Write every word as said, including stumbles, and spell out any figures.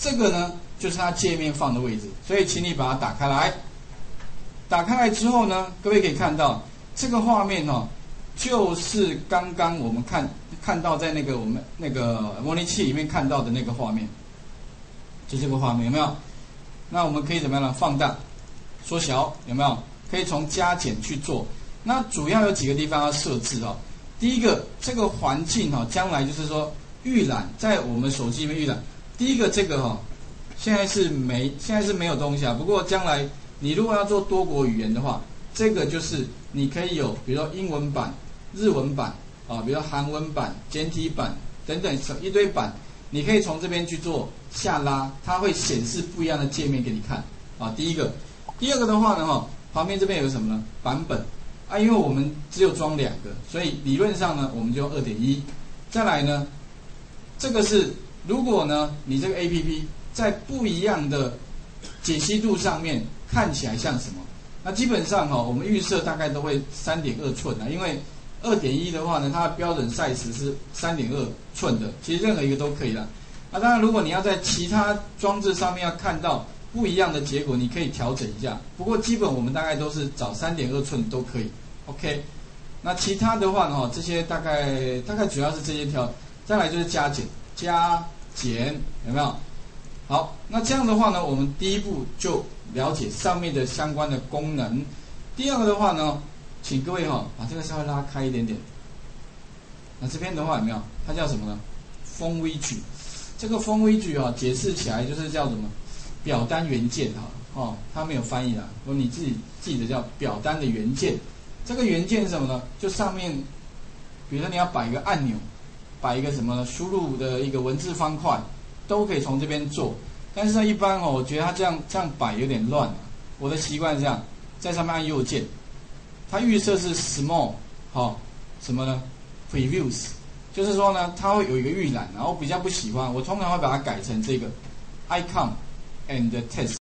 这个呢就是它界面放的位置，所以请你把它打开来。打开来之后呢，各位可以看到这个画面哦，就是刚刚我们看看到在那个我们那个模拟器里面看到的那个画面，就这个画面有没有？那我们可以怎么样呢？放大、缩小，有没有？可以从加减去做。那主要有几个地方要设置哦。第一个，这个环境哈、哦，将来就是说预览在我们手机里面预览。第一个这个哈、哦，现在是没现在是没有东西啊。不过将来你如果要做多国语言的话，这个就是你可以有，比如说英文版、日文版啊，比如说韩文版、简体版等等一堆版，你可以从这边去做下拉，它会显示不一样的界面给你看啊。第一个，第二个的话呢，哈，旁边这边有什么呢？版本啊，因为我们只有装两个，所以理论上呢，我们就用 二点一。再来呢，这个是如果呢，你这个 A P P 在不一样的解析度上面看起来像什么？那基本上哈、哦，我们预设大概都会 三点二 寸啊，因为 二点一 的话呢，它的标准 size 是 三点二 寸的，其实任何一个都可以啦。那当然，如果你要在其他装置上面要看到不一样的结果，你可以调整一下。不过基本我们大概都是找 三点二 寸都可以 ，OK。那其他的话呢，这些大概大概主要是这些调，再来就是加减，加减有没有？好，那这样的话呢，我们第一步就了解上面的相关的功能。第二个的话呢，请各位哈、哦、把这个稍微拉开一点点。那这边的话有没有？它叫什么呢？风微矩。这个风微矩啊，解释起来就是叫什么？表单元件哈，哦，它没有翻译啦，如果你自己记得叫表单的元件。这个元件是什么呢？就上面，比如说你要摆一个按钮，摆一个什么呢？输入的一个文字方块。都可以从这边做，但是呢，一般哦，我觉得它这样这样摆有点乱啊。我的习惯是这样，在上面按右键，它预设是 small， 好、哦，什么呢 ？previews， 就是说呢，它会有一个预览，然后比较不喜欢，我通常会把它改成这个 icon and text。